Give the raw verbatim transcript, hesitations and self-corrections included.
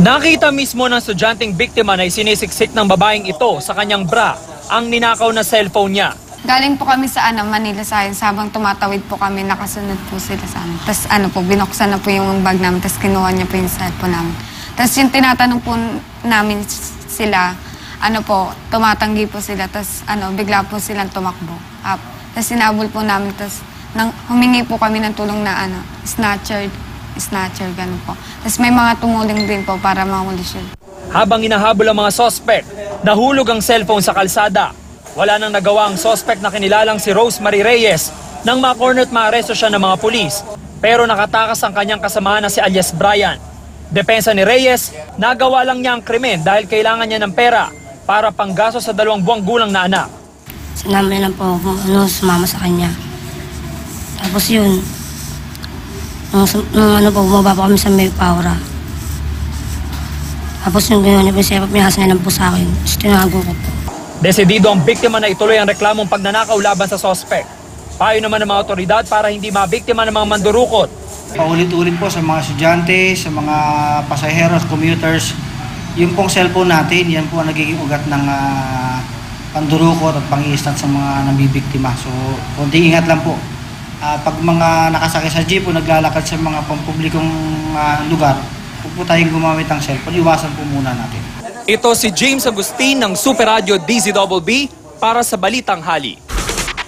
Nakita mismo ng estudyanteng biktima na isinisiksik ng babaeng ito sa kanyang bra ang ninakaw na cellphone niya. Galing po kami sa ano, Manila Science. Habang tumatawid po kami, nakasunod po sila sa amin. Tapos ano po, binuksan na po yung bag namin, tapos kinuha niya po yung cellphone namin. Tapos yung tinatanong po namin sila, ano po, tumatanggi po sila, tapos ano, bigla po silang tumakbo. Up. Tapos sinabol po namin, tapos nang, humingi po kami ng tulong na ano, snatcher, snatcher, ganun po. Tapos may mga tumuling din po para mahuli siya. Habang inahabol ang mga sospek, nahulog ang cellphone sa kalsada. Wala nang nagawa ang sospek na kinilalang si Rosemary Reyes nang ma-corner at maaresto siya ng mga pulis. Pero nakatakas ang kanyang kasamahan na si alias Brian. Depensa ni Reyes, nagawa lang niya ang krimen dahil kailangan niya ng pera para panggasto sa dalawang buwang gulang na anak. Sinama niya lang po ako, ano, sumama sa kanya. Tapos yun, nung, nung ano po, bumaba po kami sa Maypaura. Tapos yung gano'n niya po, siya pinahas niya lang po sa akin. Tapos tinago ko po. Desidido ang biktima na ituloy ang reklamong pagnanakaw laban sa sospek. Payo naman ng mga otoridad para hindi mabiktima ng mga mandurukot. Paulit-ulit po sa mga estudyante, sa mga pasaheros, commuters, yung pong cellphone natin, yan po ang nagiging ugat ng uh, pandurukot at pang-i-stat sa mga nabibiktima. So, konting ingat lang po. Uh, pag mga nakasakay sa jeep o naglalakad sa mga pampublikong uh, lugar, huwag po tayong gumamit ng cellphone, iwasan po muna natin. Ito si James Agustin ng Super Radio D Z B B para sa Balitang Hali.